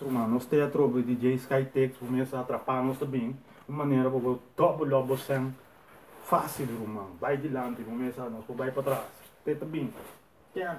mestre, mano. Nós temos a tropa de DJ Skytex, começa a atrapalhar nós também. De maneira para o dobro lobo sem fácil, mano. Vai de lado, começa a nós, vai para trás. Tem também. Quem?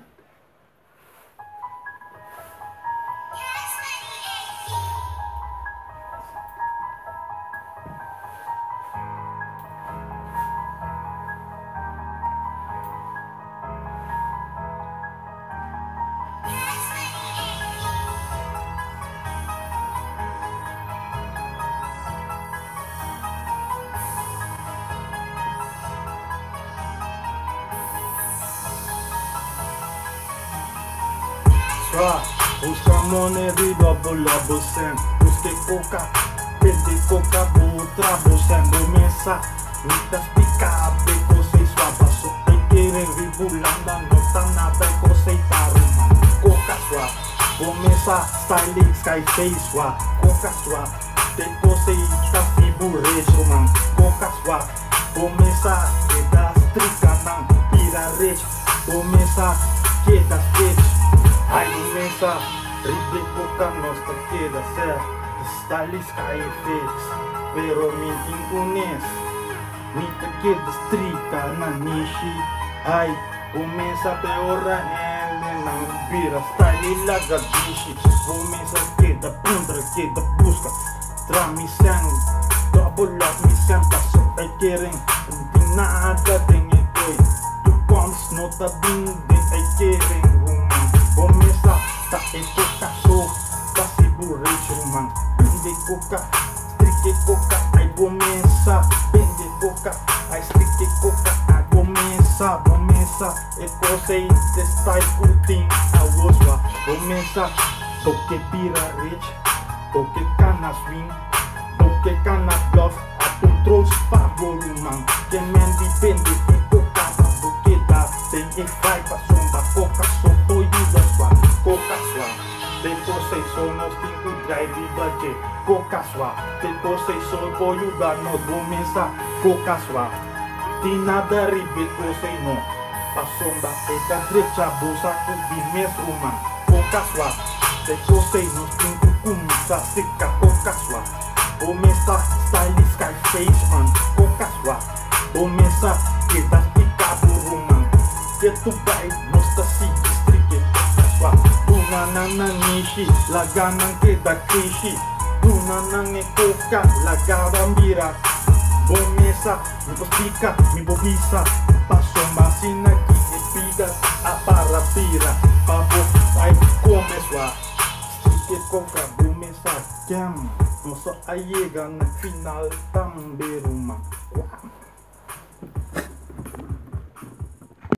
Os camones de double lobo sem os que coca, pede coca, outra bolsa começa, muitas pica, beco se suava, só te querem ribulanda, não tá nada e conceitar, mano. Coca sua, começa, style, skyface sua, coca sua, te conceita, fiburejo, mano. Coca sua, começa, que das trica, não, pira rede, começa, que das redes. Ai, começa, triple coca nossa queda certo, style skyface, pero me inconhece, me queda estrita na niche. Ai, começa a teora não vira, style lagadiche, começa queda puntra, queda busca, tramissão, double up, missão, passou, ai querem, não tem nada, tem coi, tu comes, não tá bem, ai querem. Começa, tá em coca, sou, tá se burrejo, man. Bende coca, strique coca, aí começa. Bende coca, aí strique coca, aí começa. Começa, e conceito está curtindo a osua. Começa, toque pira rich, toque cana swing, toque cana bluff, a control favor, man. Que mendi bende em coca, porque dá, tem e vai pra sombra, coca, sou. Coca sua, depois vocês só nós temos que drive budget. Coca sua, depois vocês só vou ajudar nós começar. Coca sua, tem nada ribe que vocês não. Passou da eita direita, bolsa com o mesmo man. Coca sua, depois vocês nós temos que começar a secar. Coca sua, começa style skyface man. Coca sua, começa que dá pica burro man. Que tu vai, nós tá se distrique. Una nishi, la gana que da crishi. Una nang coca, la gabambira. Bomesa, mi pospica, mi bobisa. Passo macina que espiga a parapira. Pavo, ai come sua. Stick coca, bomesa, jam. Não só a llega na final também uma.